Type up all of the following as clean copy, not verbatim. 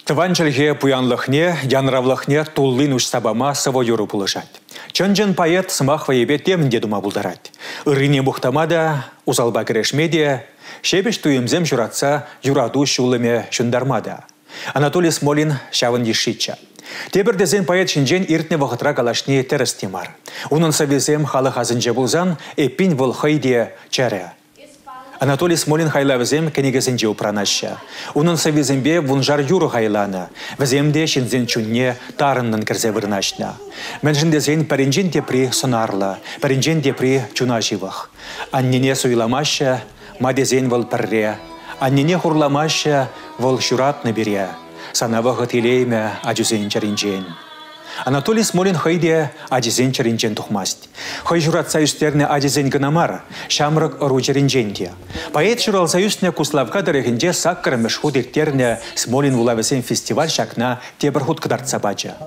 Тыванчылге пуянлыхне, янравлыхне туллин уж сабама савойуру пулышать. Чонжен поэт сымах ваебе темінде дума булдарать. Ырыне бухтамада, узалба керешмеде, шебеш туемзем журатса юраду шулыме шундармада. Анатолий Смолин шавын ешитча. Тебірдезен поэт шинжен иртне вақытра калашне теріс темар. Унын савезем халық азынже булзан, эппин выл хайде чәрі. Анатолий Смолин хайлавзем кенегезенже упранаща. Унын савезембе вунжар юру хайлана. Веземде шинзен чунне тарыннын кірзе вырнашна. Менжіндезен паренжен депри сонарла, паренжен депри чуна живых. Аннене суйламаща, мадезен выл пірре. Аннене хурламаща, выл шурат набере. Санавы илейме аджузен чаринжен. Анатолий Смолин хайде аджизен чаринжен тухмасть. Хай журатса үстерне аджизен гынамар, шамрак ыру чаринженде. Поэт журалса үстне куславка дырегінде саккарымыш худертерне Смолин вулавесен фестиваль шакна тебір худ кыдартса бача.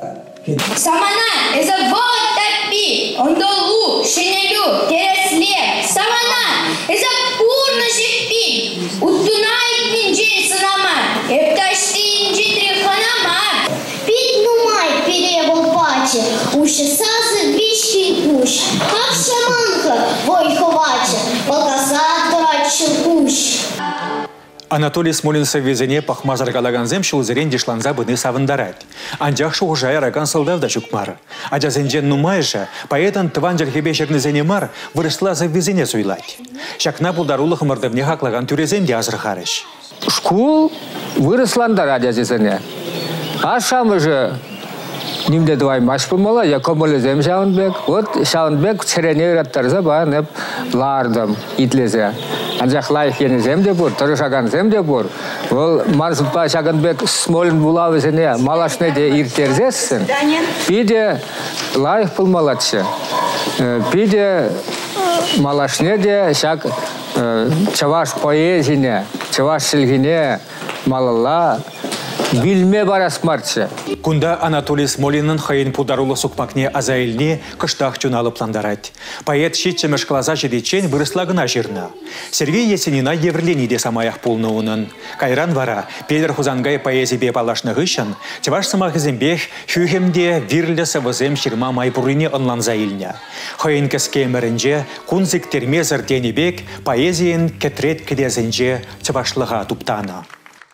Самана, это вот топи, он долу, шинелю, тересле. Самана, это пурно жипи, утунает минджин санама, эпташти инджи треханама. Пить нумай перевал паче, уши сазы вишки пуш, как шаманка, вой ховаче, волкоза дурачу пуш. Анатолий Смолин савезене пахмазар галаганзем шулзерен дешланза быны савындарать. Анжақ шуғжая раган сылдавда жүкмар. Аджазенжен нумайжа, поэтан тыванжар хебешернезене мар, вырысла завезене суйлать. Шакна булдарулы хымырдывне хаклаган түреземде азырхарыш. Школ выросландар аджазезене. А шамы же нимде двай маш помала, я комолезем Шаунбек. Вот Шаунбек церене раттарза ба неп лардым итлезе. Анжақ лайық ені земде бұр, тұры шаган земде бұр. Ол Марсупа Шаганбек Смолин булавызыне малашне де иртерзессін. Пиде лайық пылмалатшы. Пиде малашне де шак чаваш поэзине, чаваш шілгіне малала билме барасмарчы. Кунда Анатолий Смолинын хайын пударулы сукпакне азайльне кыштах чуналы пландарать. Поэт щитчемеш клаза жедечен вырыслагына жирна. Сергей Есенина еврлениде самаях пулнуунын. Кайран вара Педер Хузангай поэзибе палашны гышын, чеваш самах зембех хюхемде вирлі савызем ширма майпурыне онланза илня. Хайын кескемерінже кунзик термезір денебек поэзиен кетрет кедезінже чевашлыға туптана.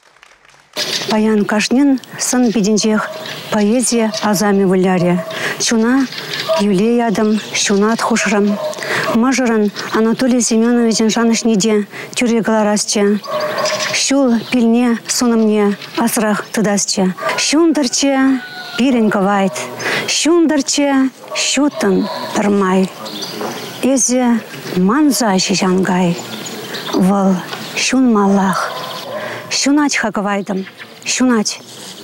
Паян кашнен сын биденжех поэзия азами вуляре. Шуна юлей адам, шуна отхушрам. Мажыран Анатолий Семеновичен жанышниде тюре галарасче. Шул пильне сонымне асрах тыдасче. Шундарче пирен ковайт. Шундарче шутын тырмай. Эзе манза шишангай. Вал шун малах. Шунать хаковайдам, шунать.